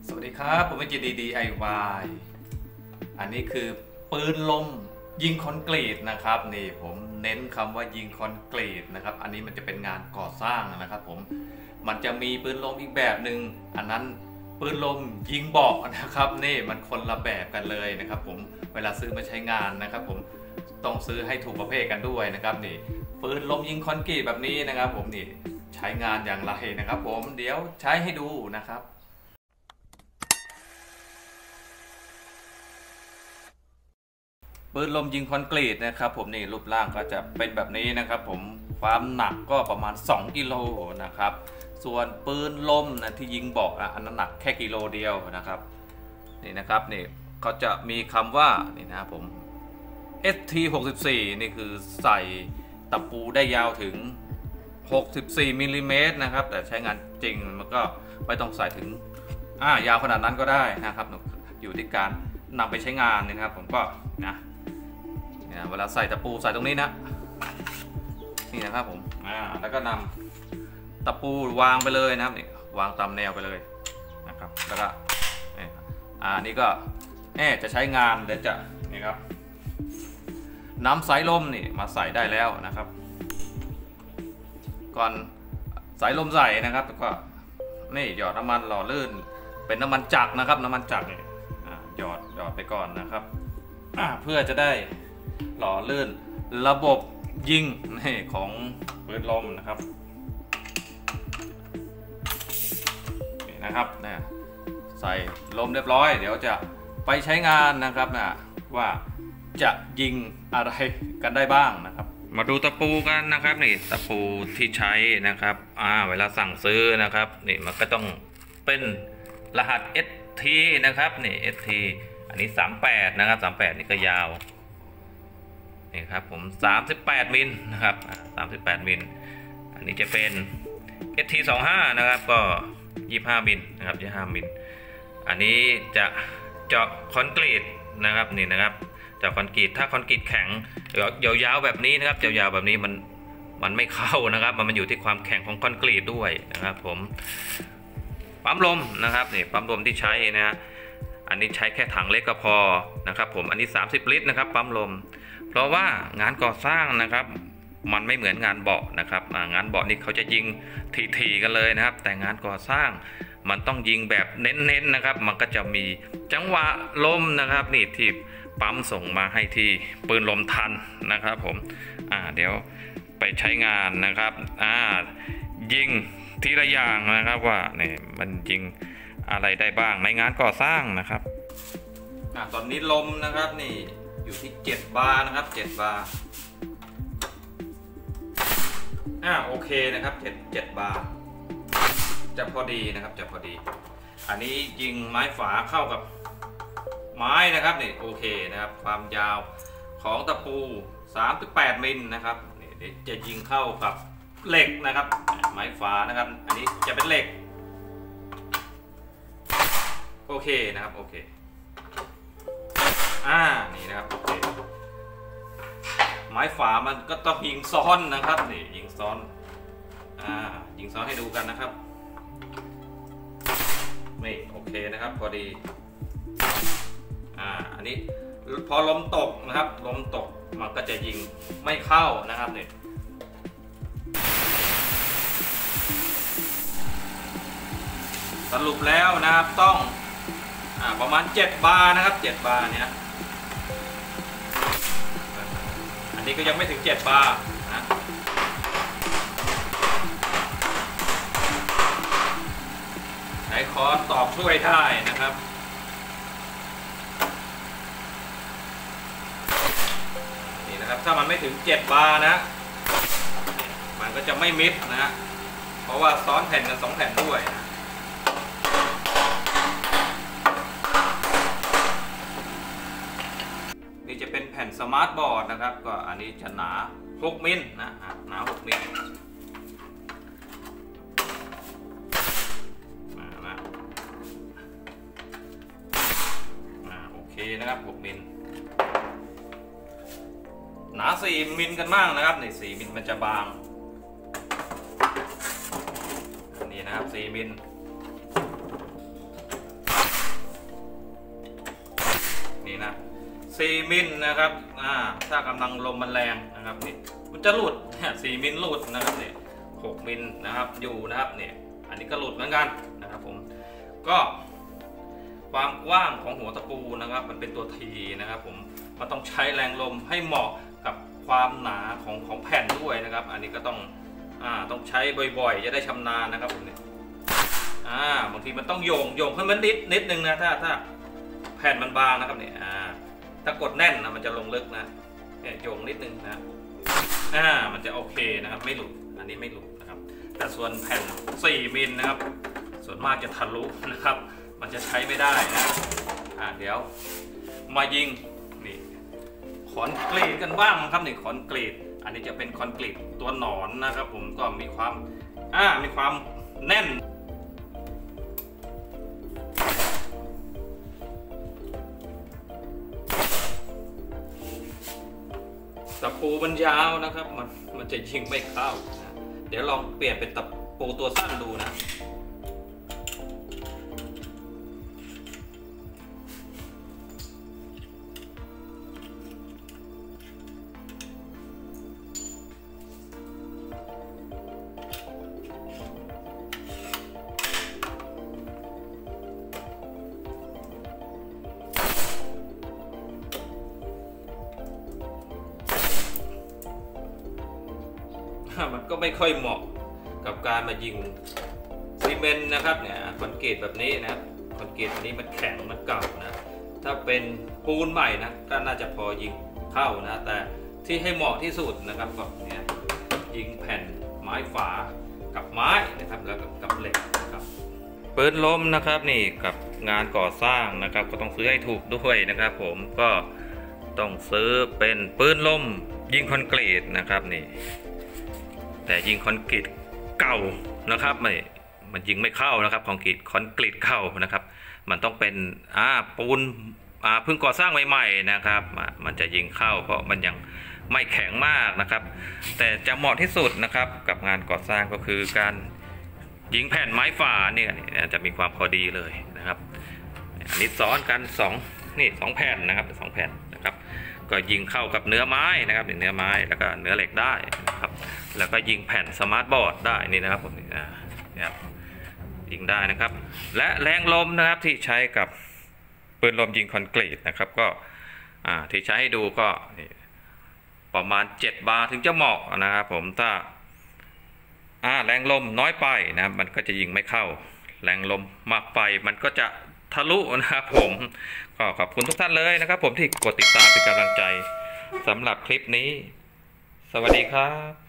สวัสดีครับผมเป็นGD DIY อันนี้คือปืนลมยิงคอนกรีตนะครับนี่ผมเน้นคำว่ายิงคอนกรีตนะครับอันนี้มันจะเป็นงานก่อสร้างนะครับผมมันจะมีปืนลมอีกแบบหนึ่งอันนั้นปืนลมยิงเบาะนะครับนี่มันคนละแบบกันเลยนะครับผมเวลาซื้อมาใช้งานนะครับผมต้องซื้อให้ถูกประเภทกันด้วยนะครับนี่ปืนลมยิงคอนกรีตแบบนี้นะครับผมนี่ใช้งานอย่างไรนะครับผมเดี๋ยวใช้ให้ดูนะครับปืนลมยิงคอนกรีตนะครับผมนี่รูปร่างก็จะเป็นแบบนี้นะครับผมความหนักก็ประมาณ2 กิโลนะครับส่วนปืนลมนะที่ยิงเบาะอันนั้นหนักแค่กิโลเดียวนะครับนี่นะครับนี่เขาจะมีคำว่านี่นะครับผม ST64 นี่คือใส่ตะปูได้ยาวถึง64 มิลลิเมตรนะครับแต่ใช้งานจริงมันก็ไม่ต้องใส่ถึงยาวขนาดนั้นก็ได้นะครับอยู่ที่การนำไปใช้งานนะครับผมก็นะเวลาใส่ตะปูใส่ตรงนี้นะนี่นะครับผมแล้วก็นำตะปูวางไปเลยนะครับนี่วางตามแนวไปเลยนะครับแล้วก็นี่ก็จะใช้งานเดี๋ยวจะนี่ครับนำสายลมนี่มาใส่ได้แล้วนะครับก่อนสายลมใส่นะครับแล้วก็นี่หยอดน้ำมันหล่อลื่นเป็นน้ำมันจักรนะครับน้ำมันจักรนี่หยอดไปก่อนนะครับเพื่อจะได้หล่อลื่นระบบยิงนี่ของปืนลมนะครับนี่นะครับใส่ลมเรียบร้อยเดี๋ยวจะไปใช้งานนะครับว่าจะยิงอะไรกันได้บ้างนะครับมาดูตะปูกันนะครับนี่ตะปูที่ใช้นะครับเวลาสั่งซื้อนะครับนี่มันก็ต้องเป็นรหัส ST นะครับนี่ ST อันนี้38นะครับ38นี่ก็ยาวนี่ครับผม38 มิลนะครับ38 มิลอันนี้จะเป็น ST25 นะครับก็25 มิลนะครับ25 มิลอันนี้จะเจาะคอนกรีตนะครับนี่นะครับเจาะคอนกรีตถ้าคอนกรีตแข็งยาวๆแบบนี้นะครับยาวๆแบบนี้มันไม่เข้านะครับมันอยู่ที่ความแข็งของคอนกรีตด้วยนะครับผมปั๊มลมนะครับนี่ปั๊มลมที่ใช้นะอันนี้ใช้แค่ถังเล็กก็พอนะครับผมอันนี้30 ลิตรนะครับปั๊มลมเพราะว่างานก่อสร้างนะครับมันไม่เหมือนงานเบาะนะครับงานเบาะนี่เขาจะยิงถี่ๆกันเลยนะครับแต่งานก่อสร้างมันต้องยิงแบบเน้นๆนะครับมันก็จะมีจังหวะลมนะครับนี่ที่ปั๊มส่งมาให้ที่ปืนลมทันนะครับผมเดี๋ยวไปใช้งานนะครับยิงทีละอย่างนะครับว่าเนี่ยมันยิงอะไรได้บ้างในงานก่อสร้างนะครับตอนนี้ลมนะครับนี่อยู่ที่7 บาร์นะครับ7 บาร์โอเคนะครับ7 บาร์จะพอดีนะครับจะพอดีอันนี้ยิงไม้ฝาเข้ากับไม้นะครับนี่โอเคนะครับความยาวของตะปู38 มิลนะครับนี่จะยิงเข้ากับเหล็กนะครับไม้ฝานะครับอันนี้จะเป็นเหล็กโอเคนะครับโอเคนี่นะครับโอเคไม้ฝามันก็ต้องยิงซ้อนนะครับนี่ยิงซ้อนยิงซ้อนให้ดูกันนะครับนี่โอเคนะครับพอดีอันนี้พอลมตกนะครับลมตกมันก็จะยิงไม่เข้านะครับนี่สรุปแล้วนะครับต้องประมาณ7 บาร์นะครับ7 บาร์เนี่ยอันนี้ก็ยังไม่ถึง7 บาร์นะใช้ค้อนตอกช่วยได้นะครับนี่นะครับถ้ามันไม่ถึง7 บาร์นะมันก็จะไม่มิดนะเพราะว่าซ้อนแผ่นกัน2 แผ่นด้วยนะนี่จะเป็นแผ่นสมาร์ทบอร์ดนะครับก็อันนี้จะหนา6 มิลนะหนา6 มิลโอเคนะครับ6 มิลหนา4 มิลกันมากนะครับใน4 มิลมันจะบางนี่นะครับ4 มิล 4 มิลนะครับถ้ากำลังลมมันแรงนะครับนี่มันจะหลุด4 มิลหลุดนะครับเนี่ย6 มิลนะครับอยู่นะครับเนี่ยอันนี้ก็หลุดเหมือนกันนะครับผมก็ความกว้างของหัวตะปูนะครับมันเป็นตัวทีนะครับผมมันต้องใช้แรงลมให้เหมาะกับความหนาของแผ่นด้วยนะครับอันนี้ก็ต้องใช้บ่อยๆจะได้ชำนาญนะครับผมเนี่ยบางทีมันต้องโยงให้มันนิดนึงนะถ้าแผ่นมันบางนะครับเนี่ยถ้ากดแน่นนะมันจะลงลึกนะเนี่ยโยงนิดนึงนะมันจะโอเคนะครับไม่หลุดอันนี้ไม่หลุดนะครับแต่ส่วนแผ่น4 มิลนะครับส่วนมากจะทะลุนะครับมันจะใช้ไม่ได้นะเดี๋ยวมายิงนี่คอนกรีตกันบ้างครับนี่คอนกรีตอันนี้จะเป็นคอนกรีตตัวหนอนนะครับผมก็มีความแน่นตะปูมันยาวนะครับมันจะยิงไม่เข้านะเดี๋ยวลองเปลี่ยนเป็นตะปูตัวสั้นดูนะมันก็ไม่ค่อยเหมาะกับการมายิงซีเมนต์นะครับเนี่ยคอนกรีตแบบนี้นะครับคอนกรีตอันนี้มันแข็งมันเก่านะถ้าเป็นปูนใหม่นะก็น่าจะพอยิงเข้านะแต่ที่ให้เหมาะที่สุดนะครับก็เนี่ยยิงแผ่นไม้ฝากับไม้นะครับแล้วกับเหล็กนะครับปืนลมนะครับนี่กับงานก่อสร้างนะครับก็ต้องซื้อให้ถูกด้วยนะครับผมก็ต้องซื้อเป็นปืนลมยิงคอนกรีตนะครับนี่แต่ยิงคอนกรีตเก่านะครับมันยิงไม่เข้านะครับคอนกรีตเก่านะครับมันต้องเป็นปูนเพิ่งก่อสร้างใหม่ๆนะครับมันจะยิงเข้าเพราะมันยังไม่แข็งมากนะครับแต่จะเหมาะที่สุดนะครับกับงานก่อสร้างก็คือการยิงแผ่นไม้ฝาเนี่ยจะมีความพอดีเลยนะครับอันนี้ซ้อนกัน2แผ่นนะครับ2แผ่นนะครับก็ยิงเข้ากับเนื้อไม้นะครับเนื้อไม้แล้วก็เนื้อเหล็กได้นะครับแล้วก็ยิงแผ่นสมาร์ทบอร์ดได้นี่นะครับผมนะครับยิงได้นะครับและแรงลมนะครับที่ใช้กับปืนลมยิงคอนกรีตนะครับก็ที่ใช้ให้ดูก็ประมาณ7 บาร์ถึงจะเหมาะนะครับผมถ้าแรงลมน้อยไปนะมันก็จะยิงไม่เข้าแรงลมมากไปมันก็จะทะลุนะครับผมก็ขอบคุณทุกท่านเลยนะครับผมที่กดติดตามเป็นกำลังใจสำหรับคลิปนี้สวัสดีครับ